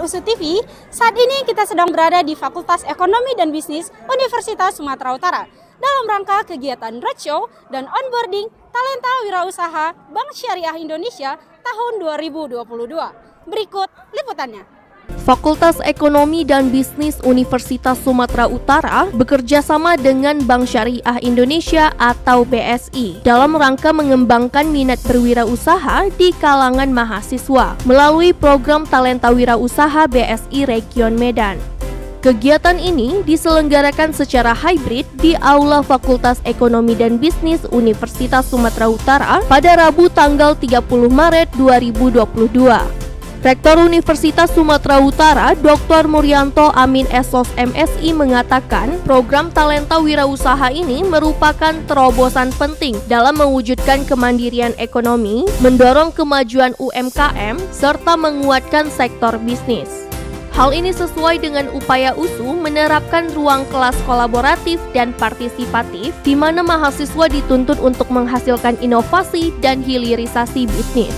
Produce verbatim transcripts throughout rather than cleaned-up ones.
Pusu T V, saat ini kita sedang berada di Fakultas Ekonomi dan Bisnis Universitas Sumatera Utara dalam rangka kegiatan roadshow dan onboarding talenta wirausaha Bank Syariah Indonesia tahun dua ribu dua puluh dua. Berikut liputannya. Fakultas Ekonomi dan Bisnis Universitas Sumatera Utara bekerja sama dengan Bank Syariah Indonesia atau B S I dalam rangka mengembangkan minat berwirausaha di kalangan mahasiswa melalui program Talenta Wirausaha B S I Region Medan. Kegiatan ini diselenggarakan secara hybrid di Aula Fakultas Ekonomi dan Bisnis Universitas Sumatera Utara pada Rabu tanggal tiga puluh Maret dua ribu dua puluh dua. Rektor Universitas Sumatera Utara, Doktor Muryanto Amin S O S M Si mengatakan program Talenta Wirausaha ini merupakan terobosan penting dalam mewujudkan kemandirian ekonomi, mendorong kemajuan U M K M, serta menguatkan sektor bisnis. Hal ini sesuai dengan upaya U S U menerapkan ruang kelas kolaboratif dan partisipatif di mana mahasiswa dituntut untuk menghasilkan inovasi dan hilirisasi bisnis.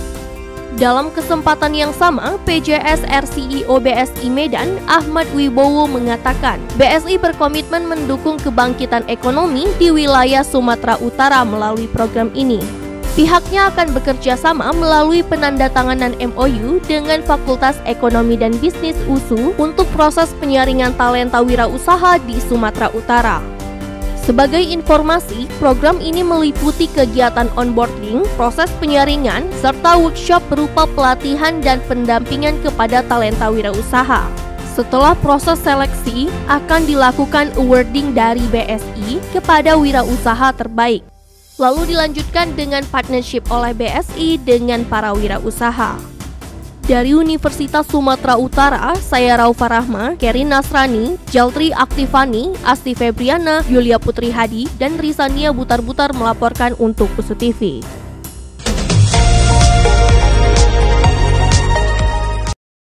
Dalam kesempatan yang sama, P J S R C E O B S I Medan, Ahmad Wibowo mengatakan, B S I berkomitmen mendukung kebangkitan ekonomi di wilayah Sumatera Utara melalui program ini. Pihaknya akan bekerja sama melalui penandatanganan M O U dengan Fakultas Ekonomi dan Bisnis U S U untuk proses penyaringan talenta wirausaha di Sumatera Utara. Sebagai informasi, program ini meliputi kegiatan onboarding, proses penyaringan, serta workshop berupa pelatihan dan pendampingan kepada talenta wirausaha. Setelah proses seleksi, akan dilakukan awarding dari B S I kepada wirausaha terbaik. Lalu dilanjutkan dengan partnership oleh B S I dengan para wirausaha. Dari Universitas Sumatera Utara, saya Raufa Rahma, Kerin Nasrani, Jaltri Aktifani, Asti Febriana, Yulia Putri Hadi, dan Rizania Butar-Butar melaporkan untuk Pusu T V.